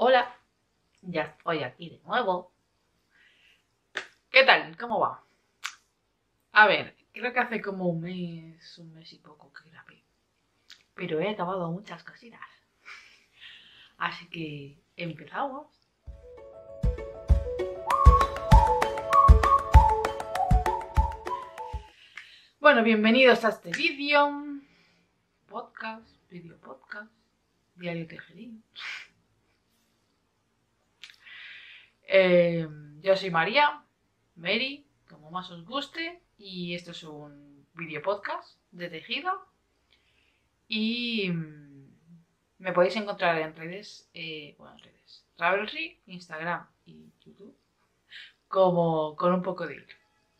Hola, ya estoy aquí de nuevo. ¿Qué tal? ¿Cómo va? A ver, creo que hace como un mes y poco que grabé, pero he acabado muchas cositas. Así que empezamos. Bueno, bienvenidos a este vídeo podcast, diario tejerín. Yo soy María, Mary, como más os guste, y esto es un vídeo podcast de tejido. Y me podéis encontrar en redes, Ravelry, Instagram y YouTube, como con un poco de hilo.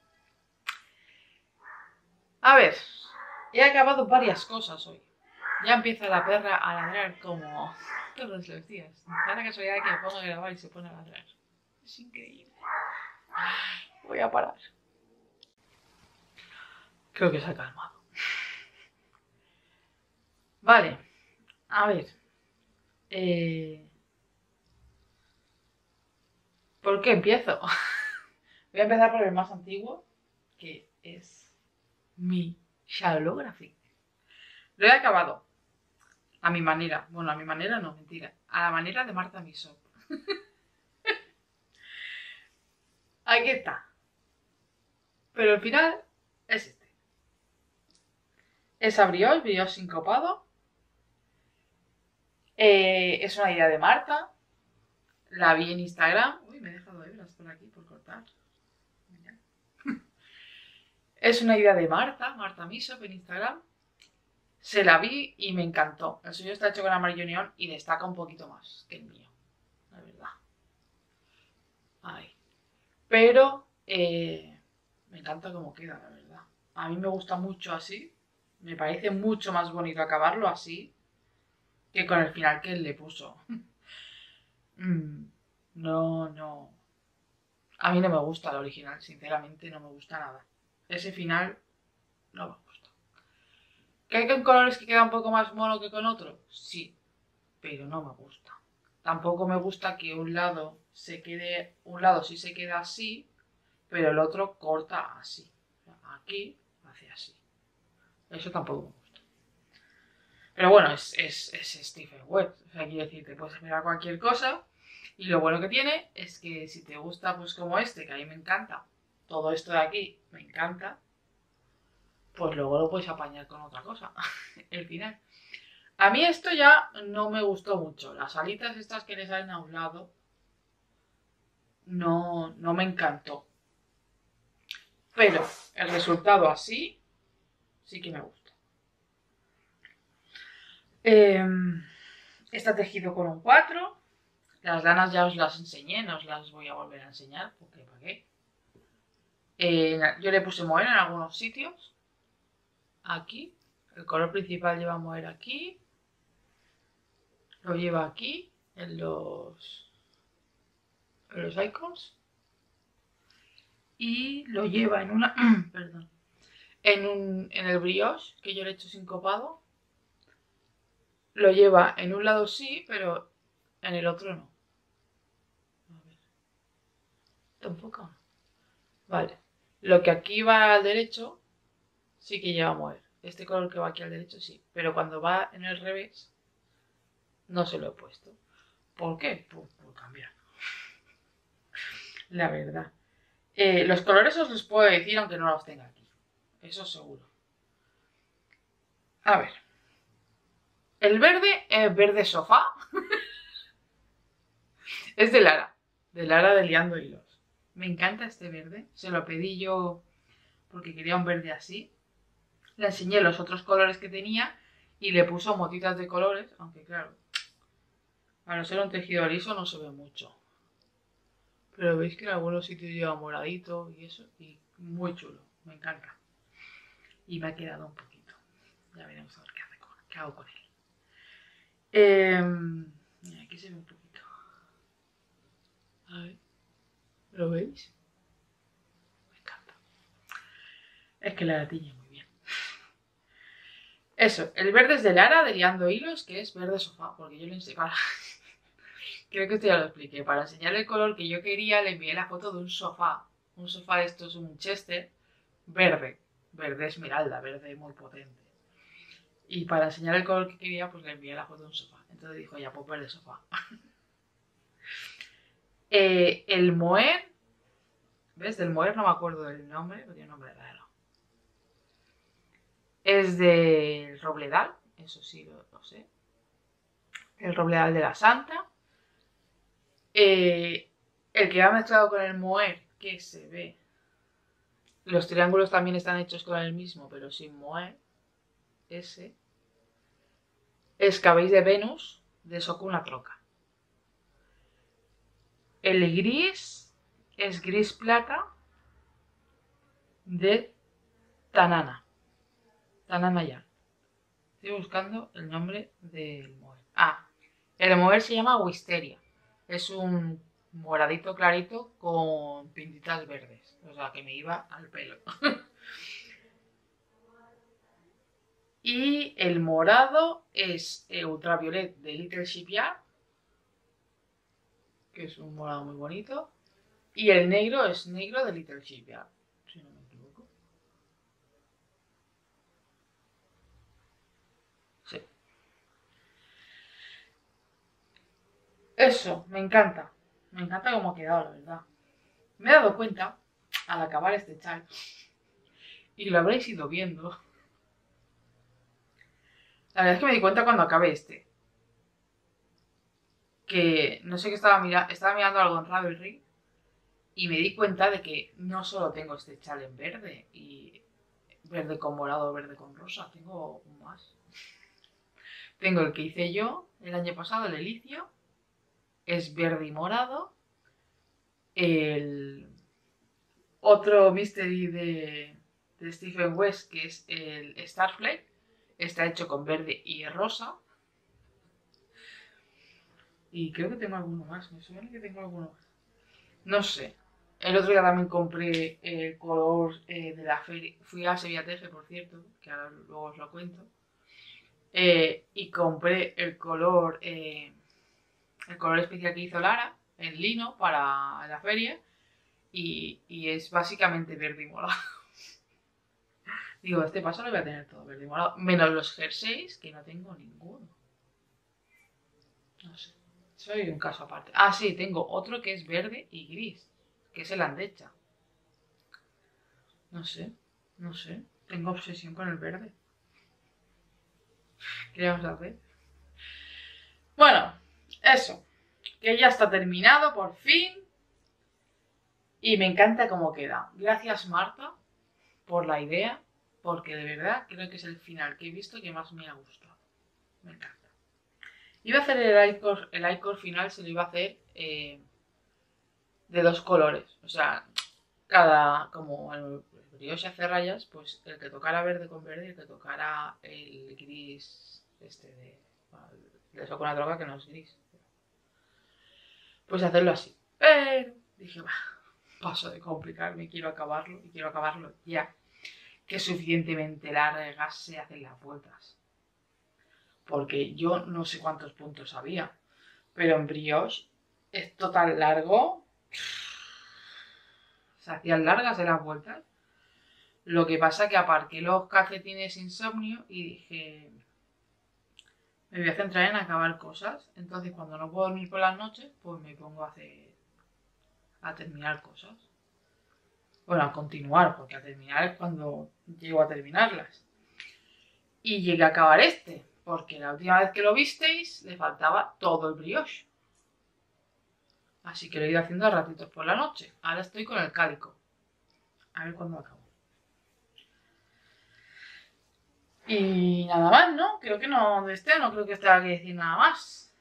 A ver, he acabado varias cosas hoy. Ya empieza la perra a ladrar como todos los días. Da la casualidad que me pongo a grabar y se pone a ladrar. Es increíble. Voy a parar. Creo que se ha calmado. Vale, a ver. ¿Por qué empiezo? Voy a empezar por el más antiguo, que es mi Shadowgraphic. Lo he acabado. A mi manera. Bueno, a mi manera no, mentira. A la manera de Marta Misop. Aquí está. Pero el final es este. Es brioche sincopado. Es una idea de Marta. La vi en Instagram. Uy, me he dejado hebras por aquí por cortar. Mira. Es una idea de Marta Misop en Instagram. Se la vi y me encantó. El suyo está hecho con amarillo neón y destaca un poquito más que el mío. La verdad. Ay. Pero me encanta cómo queda, la verdad. A mí me gusta mucho así. Me parece mucho más bonito acabarlo así que con el final que él le puso. No. A mí no me gusta el original, sinceramente no me gusta nada. Ese final no me gusta. ¿Que hay con colores que queda un poco más mono que con otro? Sí, pero no me gusta. Tampoco me gusta que un lado sí se queda así, pero el otro corta así. Aquí hace así. Eso tampoco me gusta. Pero bueno, es Stephen Webb. O sea, quiero decir, te puedes esperar cualquier cosa. Y lo bueno que tiene es que si te gusta, pues como este, que a mí me encanta, todo esto de aquí me encanta, pues luego lo puedes apañar con otra cosa. El final. A mí esto ya no me gustó mucho. Las alitas estas que le salen a un lado no me encantó. Pero el resultado así sí que me gusta. Está tejido con un 4. Las lanas ya os las enseñé, no os las voy a volver a enseñar porque ¿para qué? Yo le puse moher en algunos sitios. Aquí. El color principal lleva moher aquí. Lo lleva aquí, en los icons. Y lo lleva en una... perdón. En el brioche, que yo le he hecho sincopado. Lo lleva en un lado sí, pero en el otro no. A ver. Tampoco. Vale. Lo que aquí va al derecho sí que lleva moher. Este color que va aquí al derecho sí. Pero cuando va en el revés no se lo he puesto. ¿Por qué? Por cambiar. La verdad. Los colores os los puedo decir aunque no los tenga aquí. Eso seguro. A ver. El verde es verde sofá. Es de Lara. De Lara de Liando Hilos. Me encanta este verde. Se lo pedí yo porque quería un verde así. Le enseñé los otros colores que tenía y le puso motitas de colores. Aunque claro, a no ser un tejido liso no se ve mucho. Pero veis que en algunos sitios lleva moradito y eso. Y muy chulo. Me encanta. Y me ha quedado un poquito. Ya veremos a ver qué hago con él. Aquí se ve un poquito. A ver. ¿Lo veis? Me encanta. Es que la tiñe muy bien. Eso, el verde es de Lara, de Liando Hilos, que es verde sofá, porque yo le enseñé... Creo que esto ya lo expliqué. Para enseñar el color que yo quería, le envié la foto de un sofá. Un sofá de estos, un Chester, verde. Verde esmeralda, verde muy potente. Y para enseñar el color que quería, pues le envié la foto de un sofá. Entonces dijo, ya, pues verde sofá. El Moer, ¿ves? Del Moer no me acuerdo del nombre, pero tiene un nombre raro. Es del Robledal, eso sí lo sé. El Robledal de la Santa. El que va mezclado con el Moer, que se ve. Los triángulos también están hechos con el mismo, pero sin Moer. Ese. Escabéis de Venus, de Sokuna Troca. El gris es gris plata de Tanana. Tanana ya. Estoy buscando el nombre del Moer. Ah, el Moer se llama Wisteria. Es un moradito clarito con pintitas verdes. O sea, que me iba al pelo. Y el morado es Ultraviolet de Little Shipyard, que es un morado muy bonito. Y el negro es negro de Little Shipyard, si no me equivoco. Sí. Eso, me encanta. Me encanta cómo ha quedado, la verdad. Me he dado cuenta, al acabar este chat, y lo habréis ido viendo. La verdad es que me di cuenta cuando acabé este. Que no sé qué estaba mirando algo en Ravelry y me di cuenta de que no solo tengo este chal en verde y verde con morado, verde con rosa, tengo más. Tengo el que hice yo el año pasado, el Elicio, es verde y morado. El otro mystery de Stephen West, que es el Starflake, está hecho con verde y rosa. Y creo que tengo alguno más, me suena que tengo alguno más. No sé. El otro día también compré el color de la feria. Fui a Sevilla Teje, por cierto, que ahora luego os lo cuento. Y compré el color especial que hizo Lara, en lino, para la feria. Y es básicamente verde y morado. Digo, este paso lo voy a tener todo verde y morado. Menos los jerseys, que no tengo ninguno. No sé. Soy un caso aparte. Ah, sí, tengo otro que es verde y gris, que es el Andecha. No sé, no sé. Tengo obsesión con el verde. ¿Qué vamos a hacer? Bueno, eso. Que ya está terminado por fin. Y me encanta cómo queda. Gracias, Marta, por la idea. Porque de verdad creo que es el final que he visto que más me ha gustado. Me encanta. Iba a hacer el iCore final, se lo iba a hacer de dos colores. O sea, como el brioche hace rayas, pues el que tocara verde con verde y el que tocara el gris de eso con la droga que no es gris. Pues hacerlo así. Pero dije, va, paso de complicarme, quiero acabarlo y quiero acabarlo ya. Que suficientemente largas se hacen las vueltas. Porque yo no sé cuántos puntos había. Pero en brioche, esto tan largo, se hacían largas en las vueltas. Lo que pasa que aparqué los calcetines insomnio y dije, me voy a centrar en acabar cosas. Entonces cuando no puedo dormir por las noches, pues me pongo a terminar cosas. Bueno, a continuar, porque a terminar es cuando llego a terminarlas. Y llegué a acabar este, porque la última vez que lo visteis le faltaba todo el brioche. Así que lo he ido haciendo a ratitos por la noche. Ahora estoy con el cálico. A ver cuándo acabo. Y nada más, ¿no? Creo que no creo que tenga que decir nada más.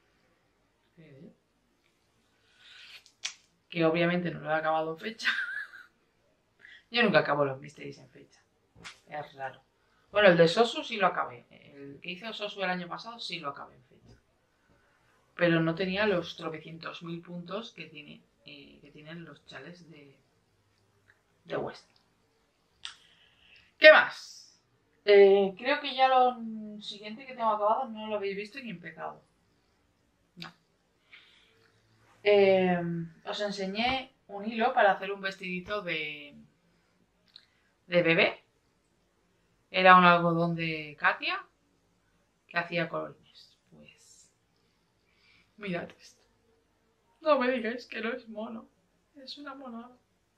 Que obviamente no lo he acabado en fecha. Yo nunca acabo los misterios en fecha. Es raro. Bueno, el de Sosu sí lo acabé. El que hizo Sosu el año pasado sí lo acabé en fecha. Pero no tenía los tropecientos mil puntos que tienen los chales de West. ¿Qué más? Creo que ya lo siguiente que tengo acabado no lo habéis visto ni empezado. No. Os enseñé un hilo para hacer un vestidito de bebé. Era un algodón de Katia que hacía colorines. Pues mirad esto. No me digáis que no es mono. Es una monada.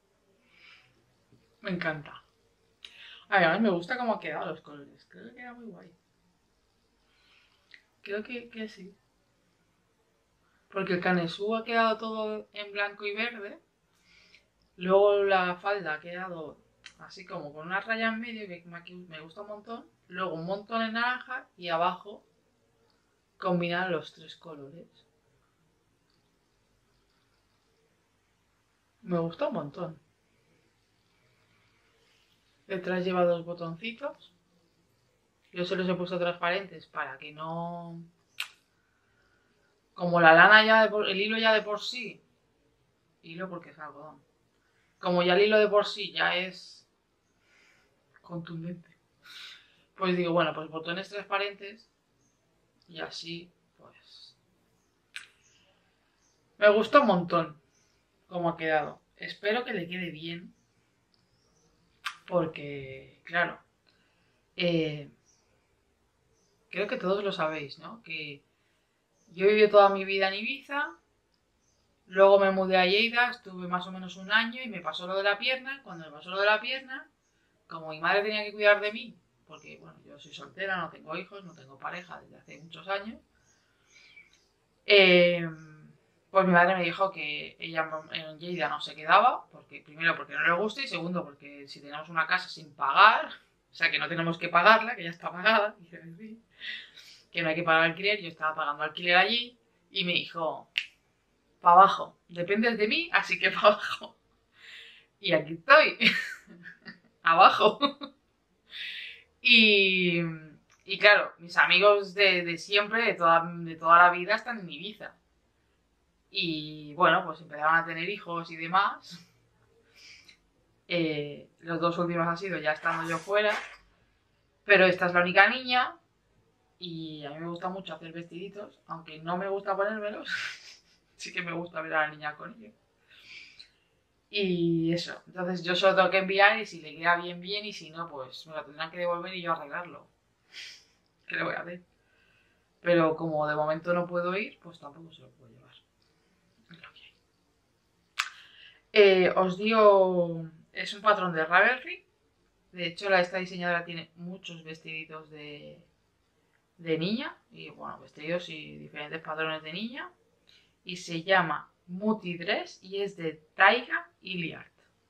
Me encanta. Además me gusta cómo han quedado los colores. Creo que queda muy guay. Creo que sí. Porque el canesú ha quedado todo en blanco y verde. Luego la falda ha quedado así como con una raya en medio que me gusta un montón. Luego un montón en naranja y abajo combinar los tres colores. Me gusta un montón. Detrás lleva dos botoncitos. Yo se los he puesto transparentes para que no... Como la lana ya el hilo ya de por sí. Hilo porque es algodón. Como ya el hilo de por sí ya es contundente. Pues digo, bueno, pues botones transparentes. Y así, pues... Me gusta un montón cómo ha quedado. Espero que le quede bien. Porque, claro, creo que todos lo sabéis, ¿no? Que yo he vivido toda mi vida en Ibiza, luego me mudé a Lleida, estuve más o menos un año y me pasó lo de la pierna. Cuando me pasó lo de la pierna, como mi madre tenía que cuidar de mí, porque, bueno, yo soy soltera, no tengo hijos, no tengo pareja desde hace muchos años, eh, pues mi madre me dijo que ella en Lleida no se quedaba, porque primero porque no le gusta y segundo porque si tenemos una casa sin pagar, o sea que no tenemos que pagarla, que ya está pagada, que no hay que pagar alquiler, yo estaba pagando alquiler allí y me dijo, para abajo, dependes de mí, así que para abajo. Y aquí estoy, abajo. Y, y claro, mis amigos de siempre, de toda la vida, están en Ibiza. Y bueno, pues empezaron a tener hijos y demás. Los dos últimos han sido ya estando yo fuera. Pero esta es la única niña. Y a mí me gusta mucho hacer vestiditos. Aunque no me gusta ponérmelos. Sí que me gusta ver a la niña con ellos. Y eso. Entonces yo solo tengo que enviar y si le queda bien, bien. Y si no, pues me lo tendrán que devolver y yo arreglarlo. ¿Qué le voy a hacer? Pero como de momento no puedo ir, pues tampoco se lo puedo llevar. Es lo que hay. Os digo, es un patrón de Ravelry. De hecho, esta diseñadora tiene muchos vestiditos de niña. Y bueno, vestidos y diferentes patrones de niña. Y se llama Muti Dress y es de Taiga y Liart.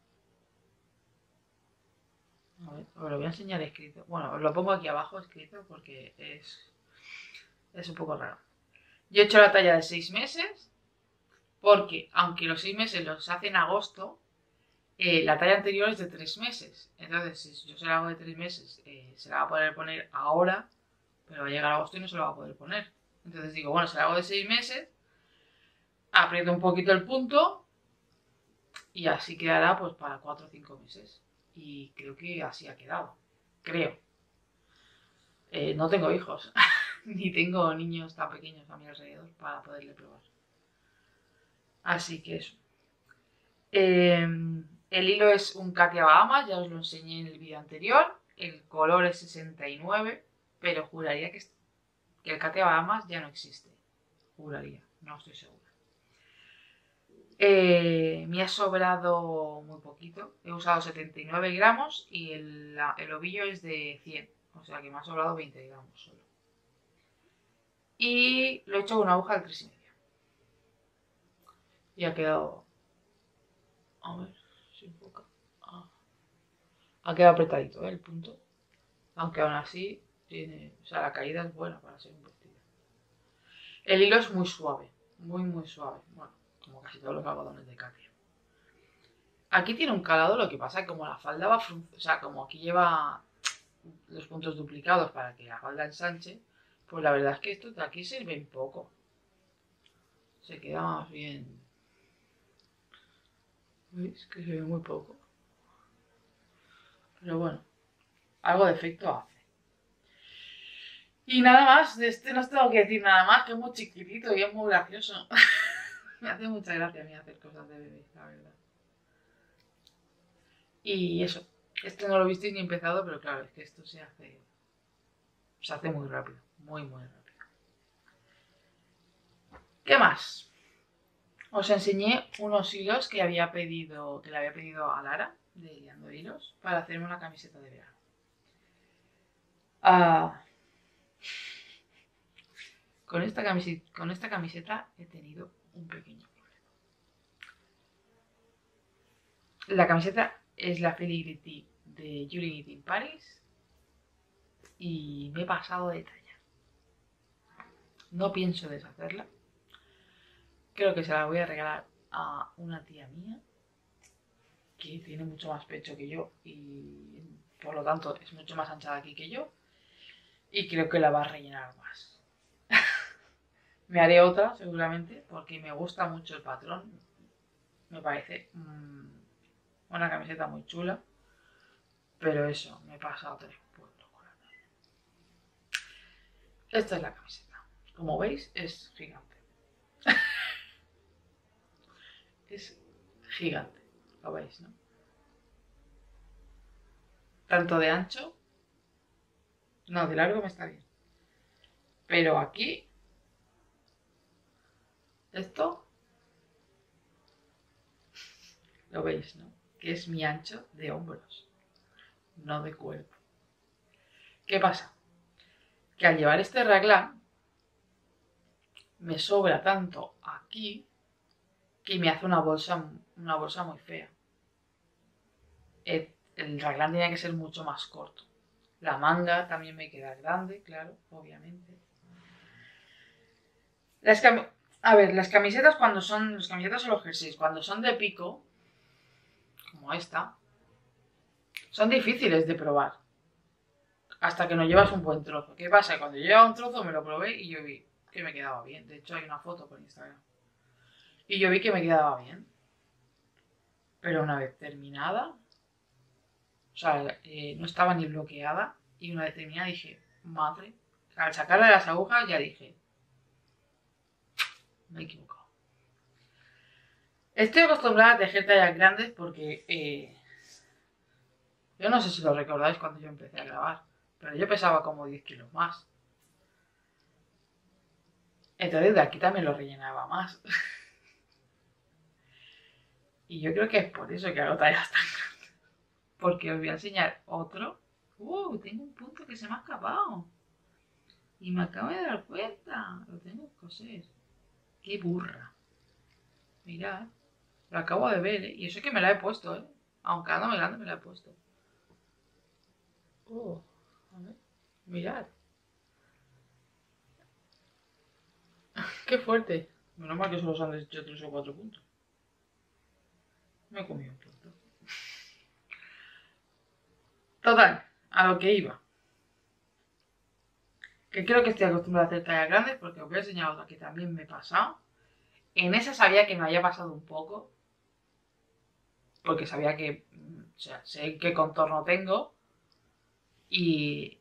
A ver, os lo voy a enseñar escrito. Bueno, os lo pongo aquí abajo escrito porque es un poco raro. Yo he hecho la talla de 6 meses porque, aunque los 6 meses los hace en agosto, la talla anterior es de 3 meses. Entonces, si yo se la hago de 3 meses, se la va a poder poner ahora, pero va a llegar agosto y no se la va a poder poner. Entonces digo, bueno, se la hago de 6 meses, aprieto un poquito el punto y así quedará pues para 4 o 5 meses. Y creo que así ha quedado. Creo. No tengo hijos, ni tengo niños tan pequeños a mi alrededor para poderle probar. Así que eso. El hilo es un Katia Bahamas, ya os lo enseñé en el vídeo anterior. El color es 69, pero juraría que el Katia Bahamas ya no existe. Juraría, no estoy segura. Me ha sobrado muy poquito. He usado 79 gramos y el ovillo es de 100. O sea que me ha sobrado 20 gramos solo. Y lo he hecho con una aguja de 3,5. Y ha quedado... A ver si enfoca. Ha quedado apretadito, el punto. Aunque aún así tiene... O sea, la caída es buena para ser un vestido. El hilo es muy suave. Muy, muy suave. Bueno, como casi todos los algodones de Katia. Aquí tiene un calado, lo que pasa es que como la falda va... O sea, como aquí lleva los puntos duplicados para que la falda ensanche, pues la verdad es que estos de aquí sirven poco. Se queda más bien... ¿Veis? Que se ve muy poco. Pero bueno, algo de efecto hace. Y nada más, de este no os tengo que decir nada más, que es muy chiquitito y es muy gracioso. Me hace mucha gracia a mí hacer cosas de bebé, la verdad. Y eso, esto no lo visteis ni empezado, pero claro, es que esto se hace muy rápido, muy, muy rápido. ¿Qué más? Os enseñé unos hilos que le había pedido a Lara, de Liando Hilos, para hacerme una camiseta de verano. Con esta camiseta he tenido un pequeño problema. La camiseta es la Filigree de Julie Knit in Paris y me he pasado de talla. No pienso deshacerla. Creo que se la voy a regalar a una tía mía que tiene mucho más pecho que yo y por lo tanto es mucho más ancha de aquí que yo y creo que la va a rellenar más. Me haré otra seguramente porque me gusta mucho el patrón. Me parece una camiseta muy chula. Pero eso, me he pasado 3 puntos con la talla. Esta es la camiseta. Como veis, es gigante. Es gigante. Lo veis, ¿no? Tanto de ancho. No, de largo me está bien. Pero aquí. Esto. Lo veis, ¿no? Que es mi ancho de hombros. No de cuerpo. ¿Qué pasa? Que al llevar este raglan me sobra tanto aquí que me hace una bolsa muy fea. El raglan tenía que ser mucho más corto. La manga también me queda grande, claro, obviamente. Las camisetas cuando son... Las camisetas o los jerseys, cuando son de pico, como esta, son difíciles de probar. Hasta que no llevas un buen trozo. ¿Qué pasa? Cuando yo llevaba un trozo me lo probé y yo vi que me quedaba bien. De hecho hay una foto por Instagram. Y yo vi que me quedaba bien. Pero una vez terminada, o sea, no estaba ni bloqueada. Y una vez terminada dije, madre. Al sacarle las agujas ya dije, me he equivocado. Estoy acostumbrada a tejer tallas grandes porque yo no sé si lo recordáis cuando yo empecé a grabar, pero yo pesaba como 10 kilos más. Entonces de aquí también lo rellenaba más. Y yo creo que es por eso que hago tallas tan grandes. Porque os voy a enseñar otro. Tengo un punto que se me ha escapado. Y me acabo de dar cuenta. Lo tengo que coser. Qué burra. Mirad. Lo acabo de ver, ¿eh? Y eso es que me la he puesto, ¿eh? Aunque ando grande me la he puesto. A ver. Mirad. Qué fuerte. Menos mal que solo se han hecho 3 o 4 puntos. Me he comido un punto. Total, a lo que iba. Que creo que estoy acostumbrada a hacer tallas grandes porque os voy a enseñar otra que también me he pasado. En esa sabía que me había pasado un poco. Porque sabía que... O sea, sé qué contorno tengo. Y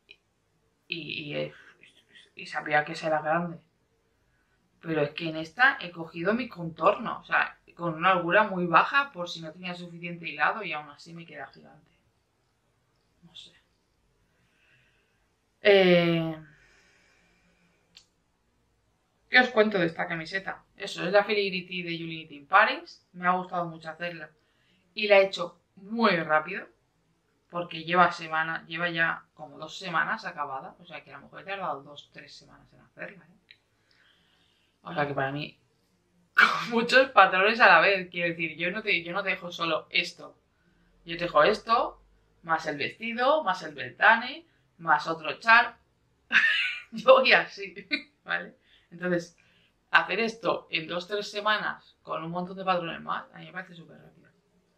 sabía que era grande. Pero es que en esta he cogido mi contorno. O sea, con una holgura muy baja por si no tenía suficiente hilado y aún así me queda gigante. No sé. ¿Qué os cuento de esta camiseta? Eso, es la Filigree de Julie Knit in Paris. Me ha gustado mucho hacerla. Y la he hecho muy rápido. Porque lleva ya como 2 semanas acabada. O sea que a lo mejor he tardado 2-3 semanas en hacerla. O sea que para mí, con muchos patrones a la vez. Quiero decir, yo no te dejo solo esto. Yo te dejo esto, más el vestido, más el beltane, más otro chal. Yo voy así, ¿vale? Entonces, hacer esto en 2-3 semanas con un montón de patrones más, a mí me parece súper rápido.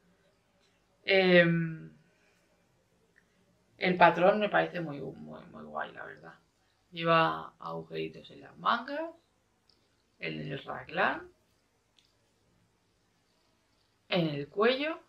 El patrón me parece muy, muy, muy guay, la verdad. Lleva agujeritos en las mangas, en el raglan, en el cuello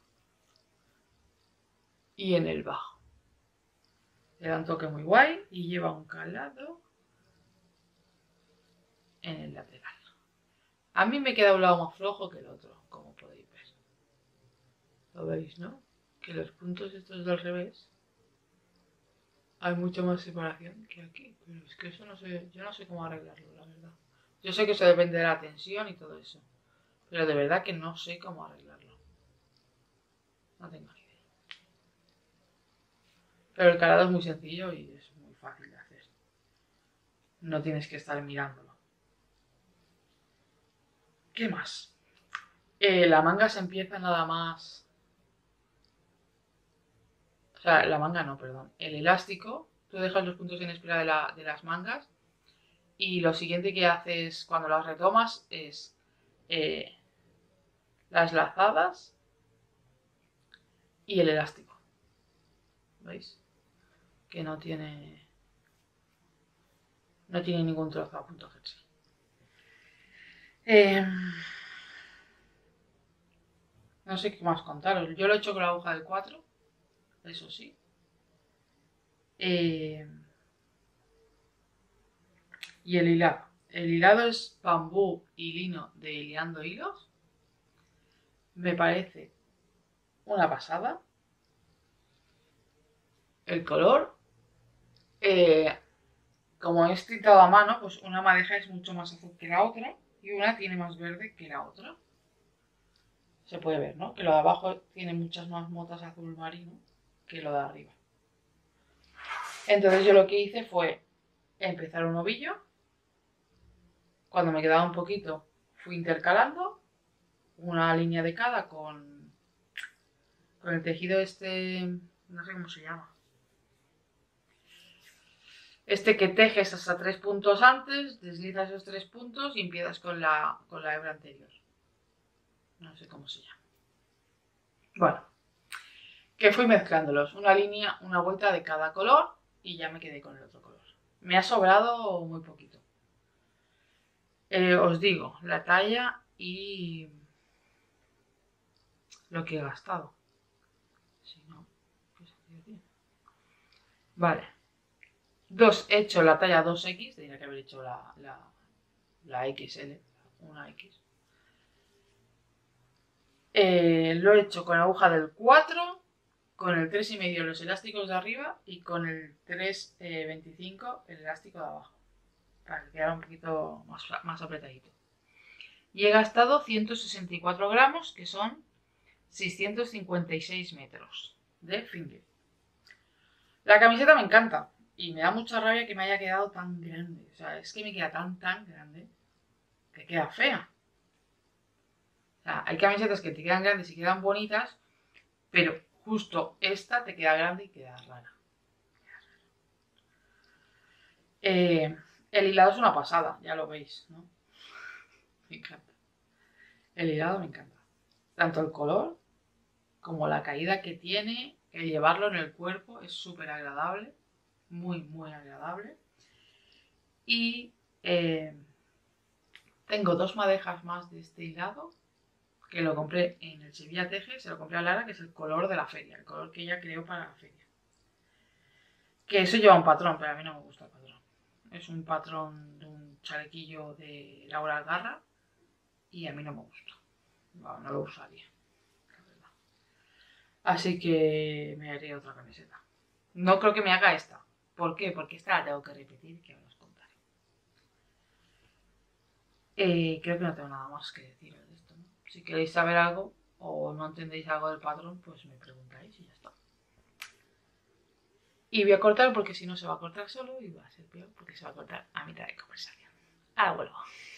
y en el bajo. Le da un toque muy guay y lleva un calado en el lateral. A mí me queda un lado más flojo que el otro, como podéis ver. ¿Lo veis, no? Que los puntos estos del revés hay mucha más separación que aquí. Pero es que eso no sé, yo no sé cómo arreglarlo, la verdad. Yo sé que eso depende de la tensión y todo eso. Pero de verdad que no sé cómo arreglarlo. No tengo ni idea. Pero el calado es muy sencillo y es muy fácil de hacer. No tienes que estar mirándolo. ¿Qué más? La manga se empieza nada más... O sea, la manga no, perdón. El elástico, tú dejas los puntos en espera de las mangas y lo siguiente que haces cuando las retomas es eh, las lazadas y el elástico. ¿Veis? Que no tiene ningún trozo a punto jersey. No sé qué más contaros. Yo lo he hecho con la aguja de 4, eso sí. Y el hilado. El hilado es bambú y lino de Hileando Hilos. Me parece una pasada. El color, como es tintado a mano, pues una madeja es mucho más azul que la otra y una tiene más verde que la otra. Se puede ver, ¿no? Que lo de abajo tiene muchas más motas azul marino que lo de arriba. Entonces yo lo que hice fue empezar un ovillo. Cuando me quedaba un poquito, fui intercalando una línea de cada con el tejido este, no sé cómo se llama. Este que tejes hasta 3 puntos antes, deslizas esos 3 puntos y empiezas con la hebra anterior. No sé cómo se llama. Bueno, que fui mezclándolos. Una línea, una vuelta de cada color y ya me quedé con el otro color. Me ha sobrado muy poquito. Os digo, la talla y lo que he gastado. Si no, pues vale. He hecho la talla 2X, tendría que haber hecho la XL, una X. Lo he hecho con la aguja del 4, con el 3,5 los elásticos de arriba y con el 3,25 el elástico de abajo, para que quedara un poquito más apretadito. Y he gastado 164 gramos, que son 656 metros de finger. La camiseta me encanta y me da mucha rabia que me haya quedado tan grande. O sea, es que me queda tan grande que queda fea. O sea, hay camisetas que te quedan grandes y quedan bonitas, pero justo esta te queda grande y queda rara. El hilado es una pasada, ya lo veis, ¿no? Me encanta. El hilado me encanta. Tanto el color como la caída que tiene, el llevarlo en el cuerpo es súper agradable, muy agradable. Y tengo 2 madejas más de este hilado, que lo compré en el Sevilla Teje, se lo compré a Lara, que es el color de la feria, el color que ella creó para la feria. Que eso lleva un patrón, pero a mí no me gusta el patrón. Es un patrón de un chalequillo de Laura Algarra y a mí no me gusta. No lo usaría, la verdad. Así que me haré otra camiseta. No creo que me haga esta. ¿Por qué? Porque esta la tengo que repetir, que ahora os contaré. Creo que no tengo nada más que deciros de esto, ¿no? Si queréis saber algo o no entendéis algo del patrón, pues me preguntáis y ya está. Y voy a cortar porque si no se va a cortar solo y va a ser peor porque se va a cortar a mitad de conversación. Ahora vuelvo.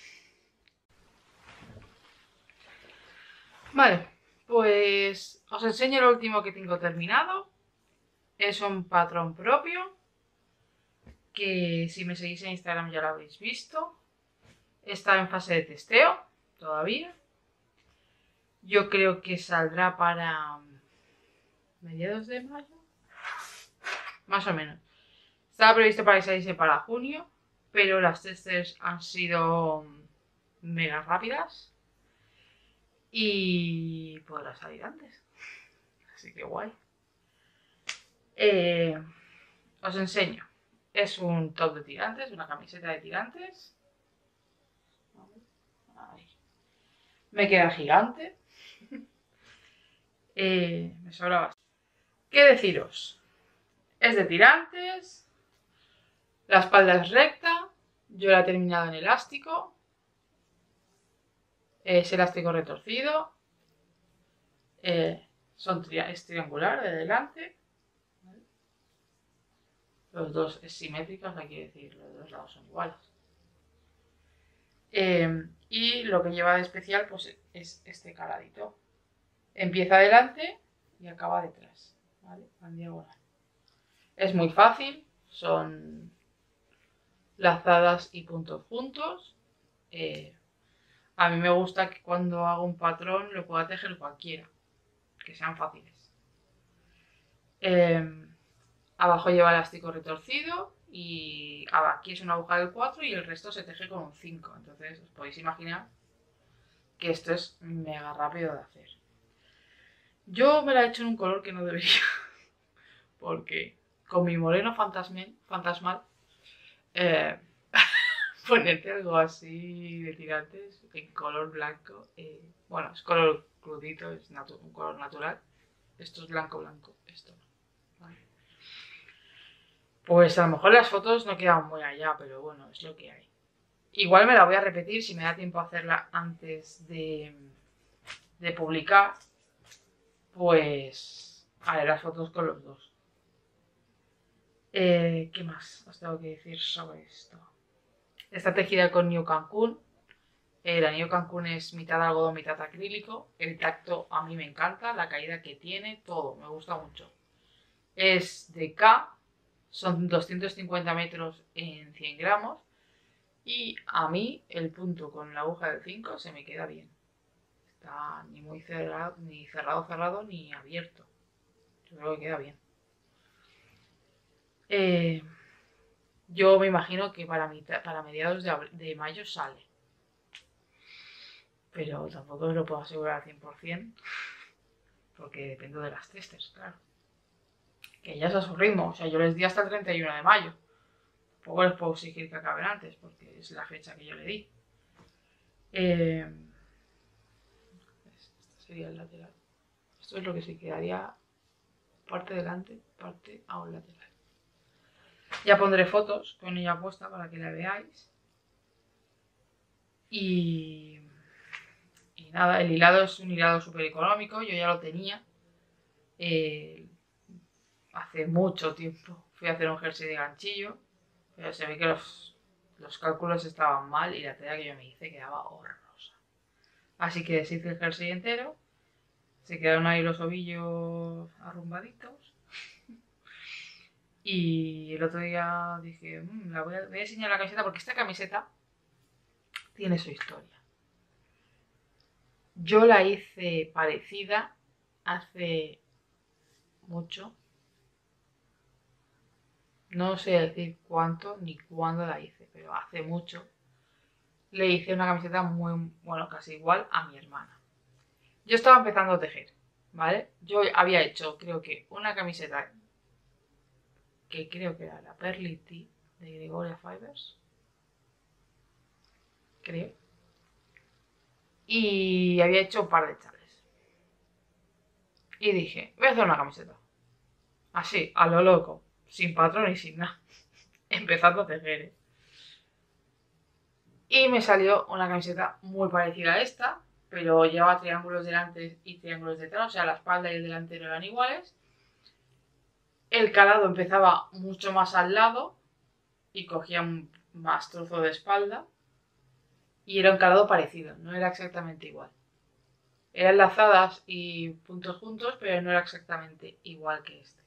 Vale, pues os enseño lo último que tengo terminado. Es un patrón propio que si me seguís en Instagram ya lo habéis visto. Está en fase de testeo todavía. Yo creo que saldrá para mediados de mayo. Más o menos. Estaba previsto para que saliese para junio, pero las testers han sido mega rápidas y podrá salir antes. Así que guay. Os enseño. Es un top de tirantes, una camiseta de tirantes. Ahí. Me queda gigante. Me sobra bastante. ¿Qué deciros? Es de tirantes. La espalda es recta. Yo la he terminado en elástico. Es elástico retorcido. Es triangular de delante. Los dos es simétricos, hay que decir, los dos lados son iguales. Y lo que lleva de especial pues es este caladito. Empieza adelante y acaba detrás, ¿vale? En diagonal. Es muy fácil, son lazadas y puntos juntos. A mí me gusta que cuando hago un patrón lo pueda tejer cualquiera, que sean fáciles. Abajo lleva elástico retorcido y aquí es una aguja del 4 y el resto se teje con un 5. Entonces os podéis imaginar que esto es mega rápido de hacer. Yo me la he hecho en un color que no debería, porque con mi moreno fantasmal, ponerte algo así de tirantes en color blanco, bueno, es color crudito, es un color natural. Esto es blanco, esto no. ¿Vale? Pues a lo mejor las fotos no quedan muy allá, pero bueno, es lo que hay. Igual me la voy a repetir si me da tiempo a hacerla antes de publicar. Pues haré las fotos con los dos. ¿Qué más os tengo que decir sobre esto? Está tejida con New Cancún. La New Cancún es mitad algodón, mitad acrílico. El tacto a mí me encanta, la caída que tiene, todo, me gusta mucho. Es de K, son 250 metros en 100 gramos. Y a mí el punto con la aguja del 5 se me queda bien. Está ni muy cerrado, ni cerrado, ni abierto. Yo creo que queda bien. Yo me imagino que para mediados de mayo sale. Pero tampoco os lo puedo asegurar al 100%. Porque depende de las testers, claro. Que ellas a su ritmo. O sea, yo les di hasta el 31 de mayo. Tampoco les puedo exigir que acaben antes, porque es la fecha que yo le di. Este sería el lateral. Esto es lo que se quedaría parte delante, parte a un lateral. Ya pondré fotos con ella puesta para que la veáis. Y nada, el hilado es un hilado súper económico, yo ya lo tenía. Hace mucho tiempo fui a hacer un jersey de ganchillo, pero se ve que los cálculos estaban mal y la tela que yo me hice quedaba horrorosa. Así que deshice el jersey entero, se quedaron ahí los ovillos arrumbaditos. Y el otro día dije, voy a enseñar la camiseta porque esta camiseta tiene su historia. Yo la hice parecida hace mucho. No sé decir cuánto ni cuándo la hice, pero hace mucho. Le hice una camiseta muy, bueno, casi igual a mi hermana. Yo estaba empezando a tejer, ¿vale? Yo había hecho, creo que una camiseta que creo que era la Pearly Tea de Gregoria Fibers. Creo. Y había hecho un par de chales. Y dije, voy a hacer una camiseta. Así, a lo loco, sin patrón y sin nada. Empezando a tejer, ¿eh? Y me salió una camiseta muy parecida a esta, pero llevaba triángulos delante y triángulos detrás, o sea, la espalda y el delantero eran iguales. El calado empezaba mucho más al lado y cogía más trozo de espalda. Y era un calado parecido, no era exactamente igual. Eran lazadas y puntos juntos, pero no era exactamente igual que este.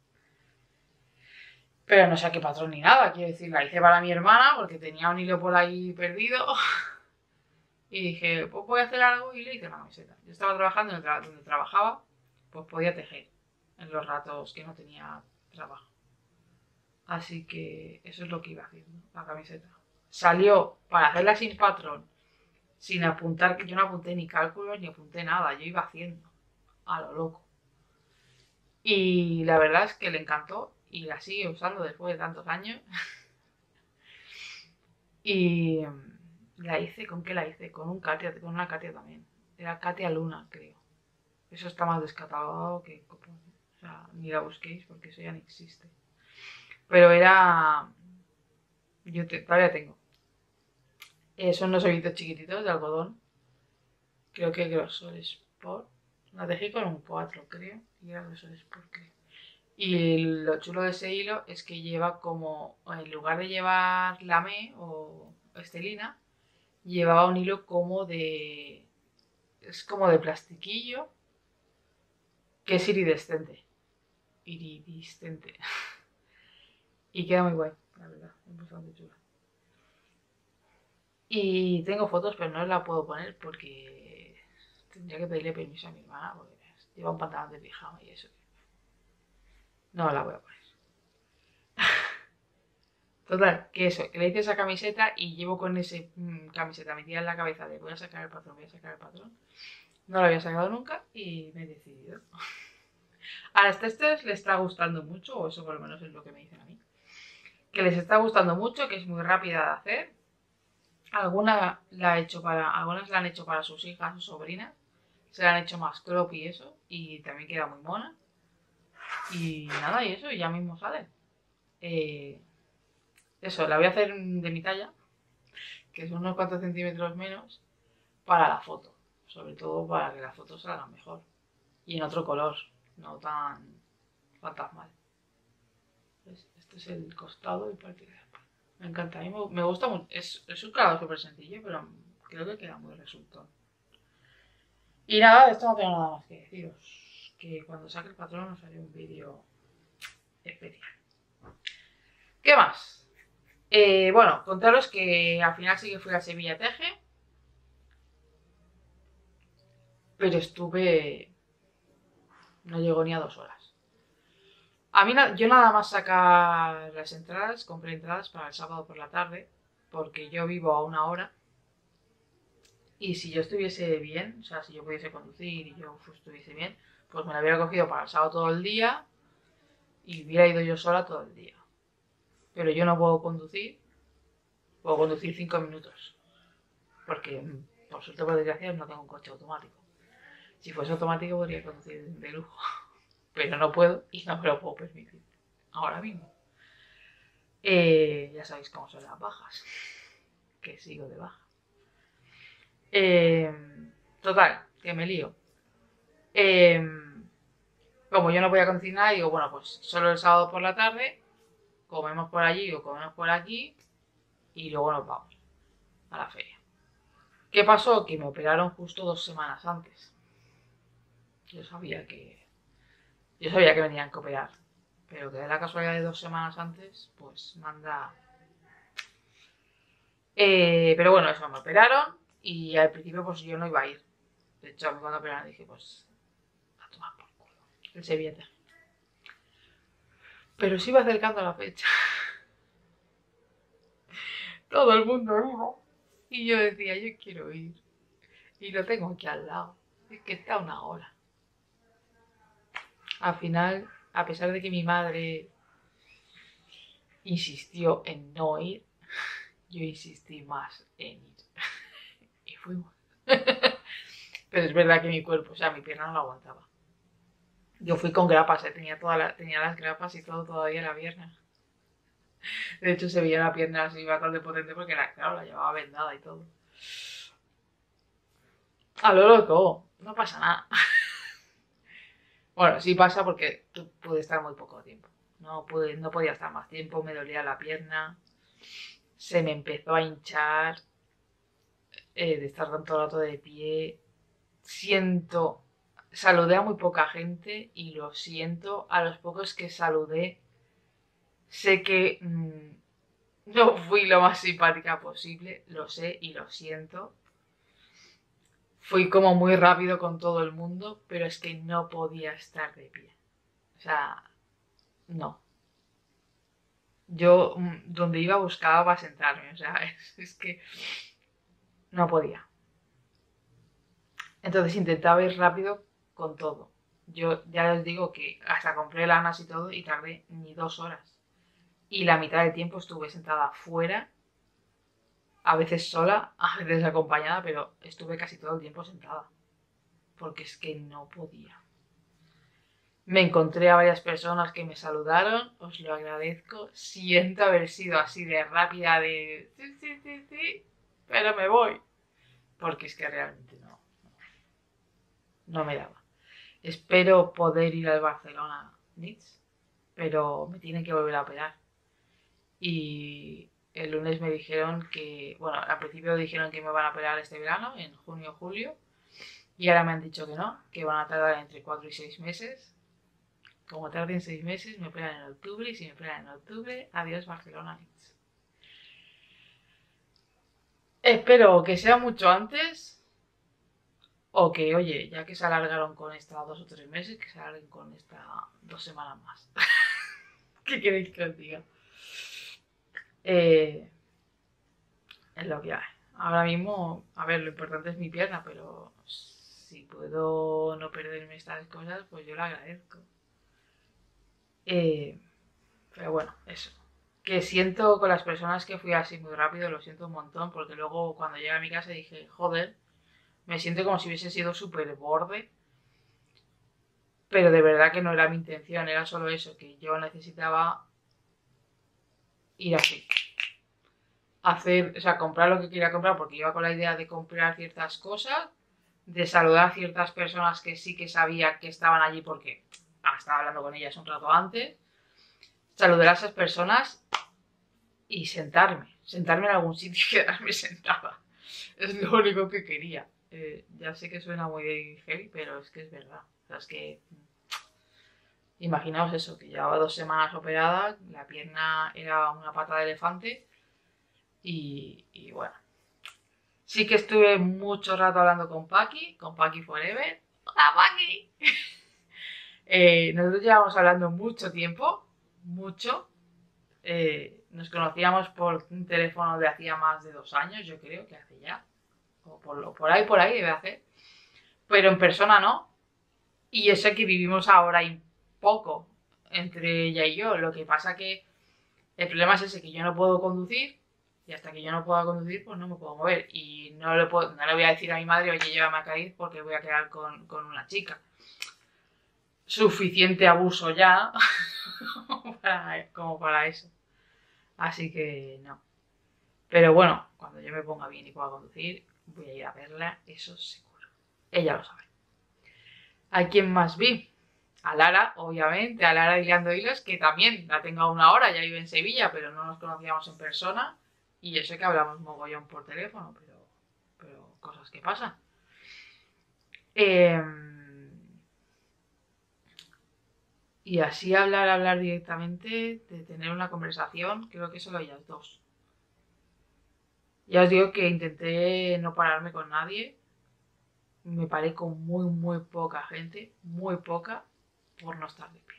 Pero no sé qué patrón ni nada, quiero decir, la hice para mi hermana porque tenía un hilo por ahí perdido. Y dije, pues voy a hacer algo y le hice una camiseta. Yo estaba trabajando donde trabajaba, pues podía tejer en los ratos que no tenía trabajo. Así que eso es lo que iba haciendo, la camiseta. Salió para hacerla sin patrón, sin apuntar, que yo no apunté ni cálculos ni apunté nada, yo iba haciendo a lo loco. Y la verdad es que le encantó y la sigue usando después de tantos años. Y La hice, ¿con qué la hice? Con una Katia también. Era Katia Luna, creo. Eso está más descatalogado que copón. O sea, ni la busquéis porque eso ya no existe. Pero era... Todavía tengo. Son unos ojitos chiquititos de algodón. Creo que grosor Sport. La dejé con un 4, creo. Y era grosor Sport, creo. Y lo chulo de ese hilo es que lleva como, en lugar de llevar lamé o estelina, llevaba un hilo como de... Es como de plastiquillo, que es iridiscente. Iridiscente. Y queda muy guay, la verdad. Es bastante chula. Y tengo fotos, pero no la puedo poner porque tendría que pedirle permiso a mi hermana porque lleva un pantalón de pijama y eso. No la voy a poner. Total, que eso, que le hice esa camiseta y llevo con esa camiseta metida en la cabeza de voy a sacar el patrón, voy a sacar el patrón. No lo había sacado nunca y me he decidido. A las testers les está gustando mucho, o eso por lo menos es lo que me dicen a mí. Que les está gustando mucho, que es muy rápida de hacer. Algunas la han hecho para sus hijas o sobrinas. Se la han hecho más crop y eso. Y también queda muy mona. Y nada, y eso, ya mismo sale. Eso, la voy a hacer de mi talla, que son unos cuantos centímetros menos, para la foto. Sobre todo para que las fotos salgan mejor. Y en otro color, no tan fantasmal. ¿Ves? Este es el costado y parte de la espalda. Me encanta, a mí me gusta mucho. Es un calado súper sencillo, pero creo que queda muy resultón. Y nada, de esto no tengo nada más que deciros. Que cuando saque el patrón os haré un vídeo especial. ¿Qué más? Bueno, contaros que al final sí que fui a Sevilla Teje. Pero estuve... No llegó ni a 2 horas. A mí yo nada más sacar las entradas, compré entradas para el sábado por la tarde, porque yo vivo a 1 hora. Y si yo estuviese bien, o sea, si yo pudiese conducir y yo estuviese bien, pues me la hubiera cogido para el sábado todo el día y hubiera ido yo sola todo el día. Pero yo no puedo conducir 5 minutos, porque por suerte por desgracia no tengo un coche automático. Si fuese automático podría conducir de lujo, pero no puedo y no me lo puedo permitir ahora mismo. Ya sabéis cómo son las bajas, que sigo de baja. Total, que me lío. Como yo no voy a cocinar, digo, bueno, pues solo el sábado por la tarde, comemos por allí o comemos por aquí y luego nos vamos a la feria. ¿Qué pasó? Que me operaron justo 2 semanas antes. Yo sabía que me tenían que operar, pero que de la casualidad de 2 semanas antes, pues manda... pero bueno, eso, me operaron y al principio pues yo no iba a ir. De hecho, a mí cuando operaron dije, pues, a tomar por culo. El Sevilla. Pero se iba acercando la fecha. Todo el mundo iba. Y yo decía, yo quiero ir. Y lo tengo aquí al lado. Es que está a 1 hora. Al final, a pesar de que mi madre insistió en no ir, yo insistí más en ir. Y fuimos. Pero es verdad que mi cuerpo, o sea, mi pierna no lo aguantaba. Yo fui con grapas, tenía las grapas y todo todavía en la pierna. De hecho, se veía la pierna así bastante potente porque, claro, la llevaba vendada y todo. A lo loco, no pasa nada. Bueno, sí pasa porque tú puedes estar muy poco tiempo. No podía estar más tiempo, me dolía la pierna, se me empezó a hinchar de estar tanto rato de pie. Saludé a muy poca gente y lo siento, a los pocos que saludé, sé que no fui lo más simpática posible, lo sé y lo siento. Fui como muy rápido con todo el mundo, pero es que no podía estar de pie. O sea, no. Yo donde iba buscaba para sentarme, o sea, es que no podía. Entonces intentaba ir rápido con todo. Yo ya les digo que hasta compré lanas y todo y tardé ni 2 horas. Y la mitad del tiempo estuve sentada fuera A veces sola, a veces acompañada, pero estuve casi todo el tiempo sentada. Porque es que no podía. Me encontré a varias personas que me saludaron, os lo agradezco. Siento haber sido así de rápida de sí, sí, sí, sí, pero me voy. Porque es que realmente no me daba. Espero poder ir al Barcelona Nits, pero me tienen que volver a operar. Y el lunes me dijeron que, bueno, al principio dijeron que me van a operar este verano, en junio o julio, y ahora me han dicho que no, que van a tardar entre 4 y 6 meses. Como tarden 6 meses, me operan en octubre, y si me operan en octubre, adiós Barcelona Nits. Espero que sea mucho antes, o que, oye, ya que se alargaron con esta 2 o 3 meses, que se alarguen con esta 2 semanas más. ¿Qué queréis que os diga? Eh, es lo que hay. Ahora mismo, a ver, lo importante es mi pierna, pero si puedo no perderme estas cosas, pues yo lo agradezco. Eh, pero bueno, eso. Que siento con las personas que fui así muy rápido, lo siento un montón, porque luego cuando llegué a mi casa dije, joder, me siento como si hubiese sido súper borde, pero de verdad que no era mi intención, era solo eso, que yo necesitaba ir así. Hacer, o sea, comprar lo que quería comprar, porque iba con la idea de comprar ciertas cosas, de saludar a ciertas personas que sí que sabía que estaban allí porque estaba hablando con ellas un rato antes, saludar a esas personas y sentarme en algún sitio y quedarme sentada. Es lo único que quería. Ya sé que suena muy heavy, pero es que es verdad. O sea, es que imaginaos eso, que llevaba 2 semanas operada, la pierna era una pata de elefante y bueno. Sí que estuve mucho rato hablando con Paqui Forever. ¡Hola, Paqui! Nosotros llevamos hablando mucho tiempo, mucho. Nos conocíamos por un teléfono de hacía más de 2 años, yo creo que hace ya. O por ahí debe hacer. Pero en persona no. Y eso que vivimos ahora y poco entre ella y yo. Lo que pasa que el problema es ese, que yo no puedo conducir. Y hasta que yo no pueda conducir, pues no me puedo mover. Y no le voy a decir a mi madre, oye, llévame a Cádiz porque voy a quedar con una chica. Suficiente abuso ya como para eso. Así que no. Pero bueno, cuando yo me ponga bien y pueda conducir, voy a ir a verla, eso seguro. Ella lo sabe. ¿A quién más vi? A Lara, obviamente, a Lara Hilando Hilos, que también la tengo a 1 hora, ya vive en Sevilla, pero no nos conocíamos en persona. Y yo sé que hablamos mogollón por teléfono, pero cosas que pasan. Eh, y así hablar directamente, de tener una conversación, creo que solo ellas dos. Ya os digo que intenté no pararme con nadie. Me paré con muy poca gente, muy poca, por no estar de pie.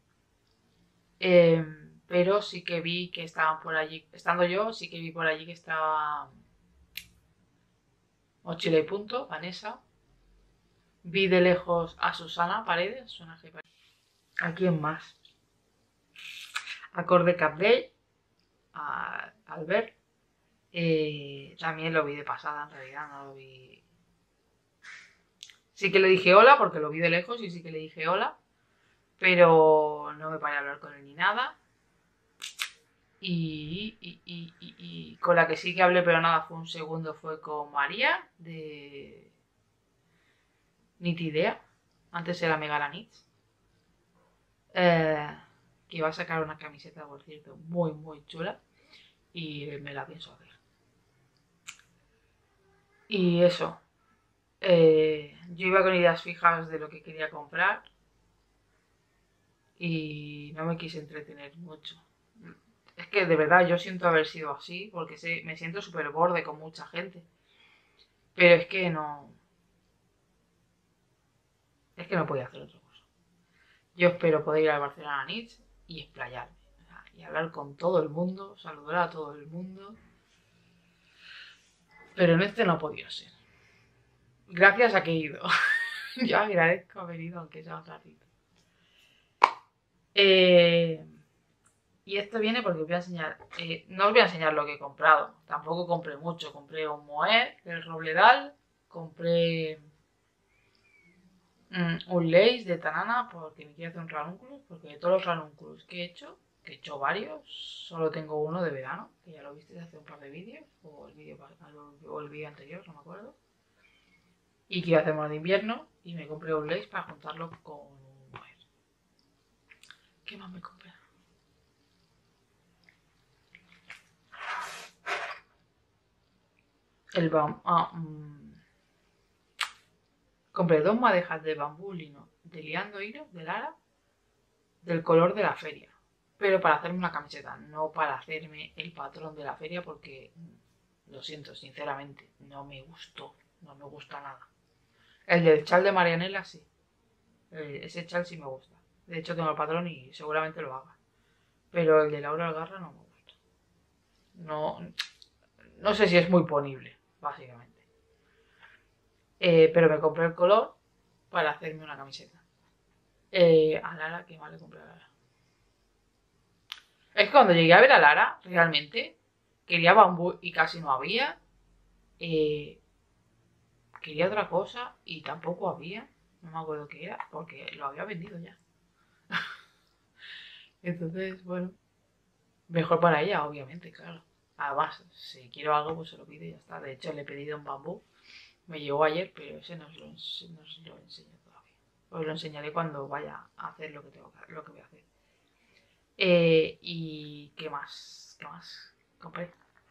Pero sí que vi que estaban por allí, estando yo, sí que vi por allí que estaba Mochila y Punto, Vanessa. Vi de lejos a Susana Paredes, suena que ¿a quién más? Acorde Capdell, a Albert. También lo vi de pasada, en realidad, no lo vi. Sí que le dije hola porque lo vi de lejos y sí que le dije hola, pero no me paré a hablar con él ni nada. Y con la que sí que hablé, pero nada, fue un segundo, fue con María de Nitidea. Antes era Megara Nits. Que iba a sacar una camiseta, por cierto, muy chula. Y me la pienso hacer. Y eso. Yo iba con ideas fijas de lo que quería comprar. Y no me quise entretener mucho. Es que de verdad yo siento haber sido así, porque me siento súper borde con mucha gente. Pero es que no. Es que no podía hacer otra cosa. Yo espero poder ir al Barcelona Nits y explayarme. Y hablar con todo el mundo, saludar a todo el mundo. Pero en este no ha podido ser. Gracias a que he ido. Yo agradezco haber ido, aunque sea un ratito. Y esto viene porque os voy a enseñar, no os voy a enseñar lo que he comprado, tampoco compré mucho, compré un Moer del Robledal, compré un Lays de Tanana porque me quiero hacer un ranúnculo, porque de todos los ranúnculos que he hecho varios, solo tengo uno de verano, que ya lo visteis hace un par de vídeos, o el vídeo anterior, no me acuerdo. Y quiero hacer uno de invierno y me compré un Lays para juntarlo con un Moer. ¿Qué más me compré? El compré 2 madejas de bambú lino de liando hilos de Lara del color de la feria, pero para hacerme una camiseta, no para hacerme el patrón de la feria porque lo siento, sinceramente, no me gustó, no me gusta nada. El del chal de Marianela sí, ese chal sí me gusta. De hecho tengo el patrón y seguramente lo haga, pero el de Laura Algarra no me gusta. No, no sé si es muy ponible, básicamente. Pero me compré el color para hacerme una camiseta. A Lara, ¿qué más le compré a Lara? Es que cuando llegué a ver a Lara, realmente, quería bambú y casi no había. Quería otra cosa y tampoco había. No me acuerdo qué era, porque lo había vendido ya. Entonces, bueno, mejor para ella, obviamente, claro. Además, si quiero algo, pues se lo pido y ya está. De hecho, le he pedido un bambú. Me llegó ayer, pero ese no os lo enseño todavía. Os lo enseñaré cuando vaya a hacer lo que voy a hacer. ¿Y qué más? ¿Qué más? Compré.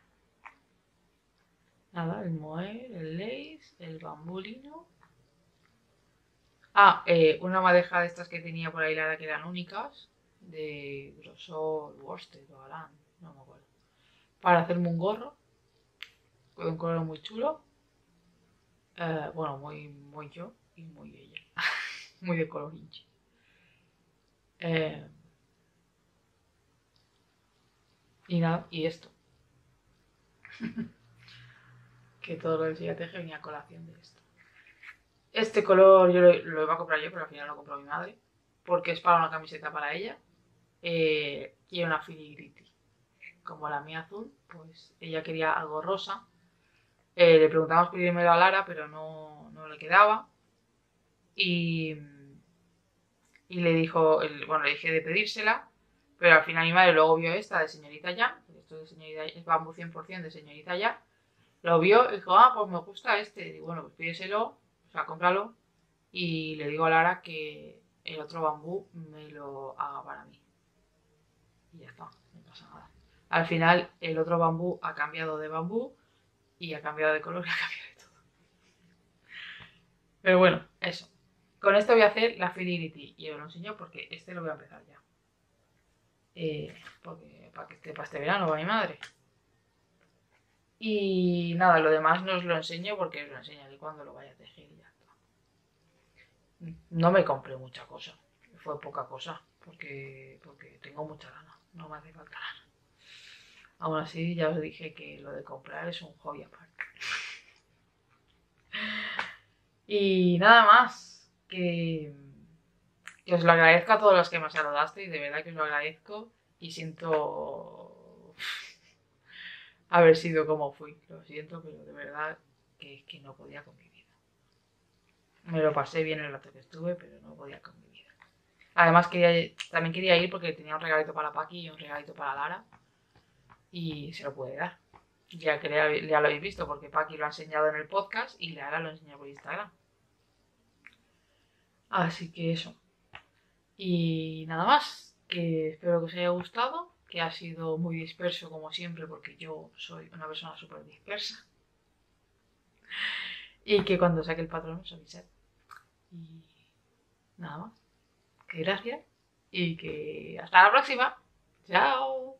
Nada, el Moer, el Lace, el bambulino. Una madeja de estas que tenía por ahí Lara que eran únicas. De grosor Worsted o Alan, no me acuerdo. Para hacerme un gorro. Con un color muy chulo. Bueno, muy yo y muy ella. Muy de color hinchi. Y nada, y esto. Que todo lo del Sigateje venía a colación de esto. Este color yo lo iba a comprar yo, pero al final lo compró mi madre. Porque es para una camiseta para ella. Quiere una filigrity. Como la mía azul, pues ella quería algo rosa. Le preguntamos primero a Lara, pero no le quedaba. Y le dijo, bueno, le dije de pedírsela. Pero al final mi madre luego vio esta de señorita ya. Esto de señorita es bambú 100% de señorita ya. Lo vio y dijo, pues me gusta este. Y bueno, pues pídeselo, o sea, cómpralo. Y le digo a Lara que el otro bambú me lo haga para mí. Y ya está, no pasa nada. Al final, el otro bambú ha cambiado de bambú y ha cambiado de color y ha cambiado de todo. Pero bueno, eso. Con esto voy a hacer la Fidelity y os lo enseño porque este lo voy a empezar ya. Porque para que esté para este verano, para mi madre. Y nada, lo demás no os lo enseño porque os lo enseñaré cuando lo vaya a tejer y ya está. No me compré mucha cosa, fue poca cosa, porque tengo mucha lana, no me hace falta lana. Aún así, ya os dije que lo de comprar es un hobby aparte. Y nada más, que os lo agradezco a todos los que me saludasteis, de verdad que os lo agradezco y siento haber sido como fui, lo siento, pero de verdad que no podía con mi vida. Me lo pasé bien el rato que estuve, pero no podía con mi vida. Además también quería ir porque tenía un regalito para Paqui y un regalito para Lara y se lo puede dar. Ya que ya lo habéis visto porque Paqui lo ha enseñado en el podcast y Lara lo enseña por Instagram. Así que eso. Y nada más, que espero que os haya gustado, que ha sido muy disperso como siempre porque yo soy una persona súper dispersa. Y que cuando saque el patrón os avisad. Y nada más, que gracias y que hasta la próxima. Chao.